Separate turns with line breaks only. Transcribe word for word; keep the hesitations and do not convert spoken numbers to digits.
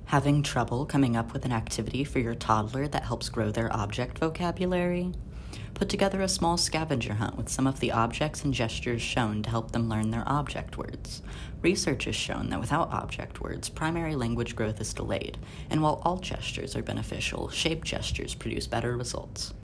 Having trouble coming up with an activity for your toddler that helps grow their object vocabulary? Put together a small scavenger hunt with some of the objects and gestures shown to help them learn their object words. Research has shown that without object words, primary language growth is delayed, and while all gestures are beneficial, shape gestures produce better results.